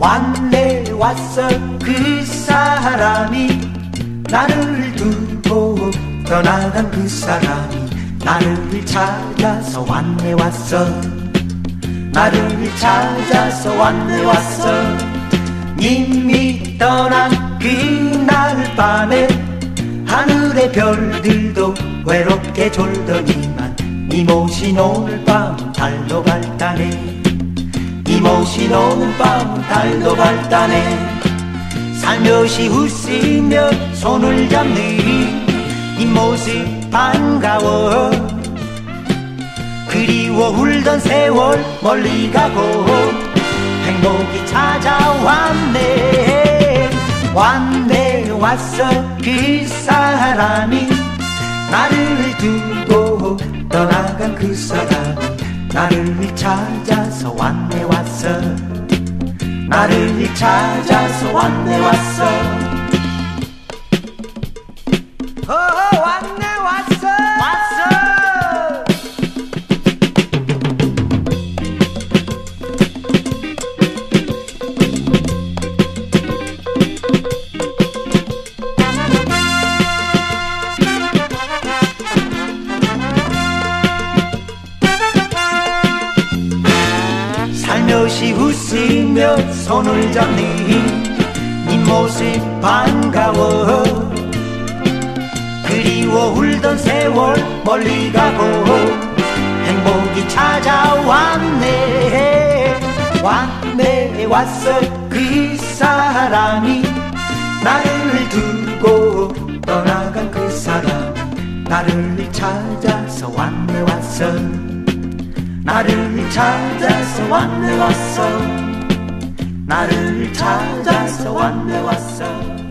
왔네 왔어 그 사람이 나를 두고 떠나간 그 사람이 나를 찾아서 왔네 왔어 나를 찾아서 왔네 왔어 님이 떠난 그날 밤에 하늘의 별들도 외롭게 졸더니만 님 오신 오늘 밤 달도 밝다네 님 오신 오늘 밤 달도 밝다네 살며시 웃으며 손을 잡는 님 모습 반가워 그리워 울던 세월 멀리 가고 행복이 찾아왔네 왔네 왔어 그 사람이 나를 두고 떠나간 그 사람이 나를 찾아서 왔네 왔어 나를 찾아서 왔네 왔어 왔네 왔어 왔어 살며시 웃으며 손을 잡는 님 모습 반가워 그리워 울던 세월 멀리 가고 행복이 찾아왔네 왔네 왔어 그 사람이 나를 두고 떠나간 그 사람이 나를 찾아서 왔네 왔어 나를 찾아서 왔네 왔어 나를 찾아서 왔네 왔어